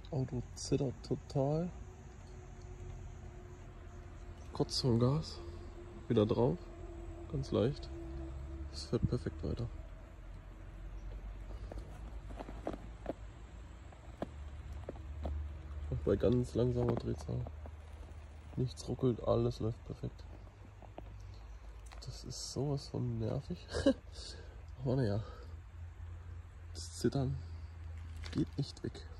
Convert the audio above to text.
Auto zittert total. Kurz vom Gas. Wieder drauf. Ganz leicht. Es fährt perfekt weiter. Auch bei ganz langsamer Drehzahl. Nichts ruckelt, alles läuft perfekt. Das ist sowas von nervig. Aber naja, das Zittern geht nicht weg.